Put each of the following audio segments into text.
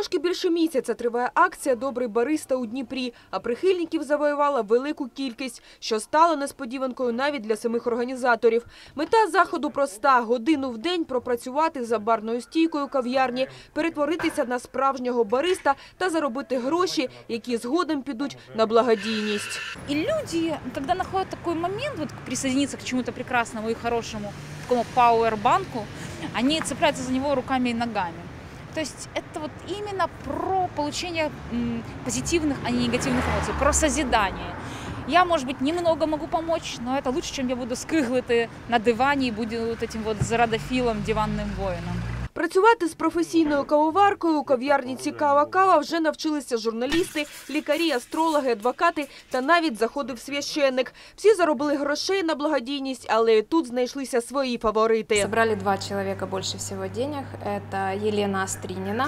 Трошки більше місяця триває акція «Добрий бариста» у Дніпрі, а прихильників завоювала велику кількість, що стало несподіванкою навіть для самих організаторів. Мета заходу проста – годину в день пропрацювати за барною стійкою кав'ярні, перетворитися на справжнього бариста та заробити гроші, які згодом підуть на благодійність. И люди, когда находят такой момент, вот присоединиться к чему-то прекрасному и хорошему, такому пауэрбанку, они цепляются за него руками и ногами. То есть это вот именно про получение позитивных, а не негативных эмоций, про созидание. Я, может быть, немного могу помочь, но это лучше, чем я буду скиглити на дивані і буду вот этим вот зарадофілом, диванним воїном. Працювати з професійною кавоваркою у кав'ярні «Цікава кава» вже навчилися журналісти, лікарі, астрологи, адвокати та навіть заходив священник. Всі заробили грошей на благодійність, але тут знайшлися свої фаворити. Собрали 2 человека больше всего денег. Это Елена Остринина,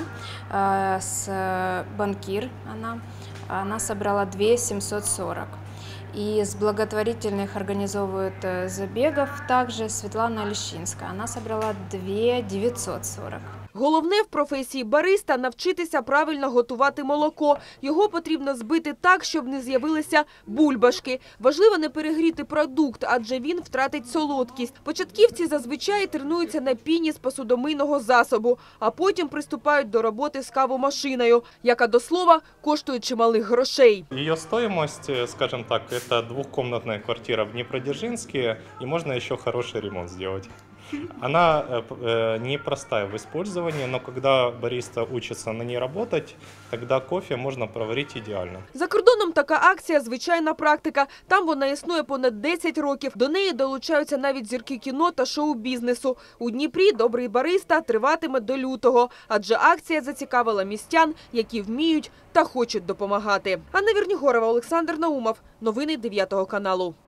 банкир она собрала 2 740. И из благотворительных организовывает забегов также Светлана Лещинская. Она собрала 2 940. Головне в професії бариста – навчитися правильно готувати молоко. Його потрібно збити так, щоб не з'явилися бульбашки. Важливо не перегріти продукт, адже він втратить солодкість. Початківці зазвичай тренуються на піні з посудомийного засобу, а потім приступають до роботи з кавомашиною, яка, до слова, коштує чималих грошей. Ее стоимость, скажем так, это двухкомнатная квартира в Днепродзержинске, и можно еще хороший ремонт сделать. Она непростая в использовании, но когда бариста учится на ней работать, тогда кофе можно проварить идеально. За кордоном така акція – звичайна практика. Там вона існує понад 10 років. До неї долучаються навіть зірки кіно та шоу-бізнесу. У Дніпрі «Добрий бариста» триватиме до лютого, адже акція зацікавила містян, які вміють та хочуть допомагати. Анна Вернігорова, Олександр Наумов. Новини 9 каналу.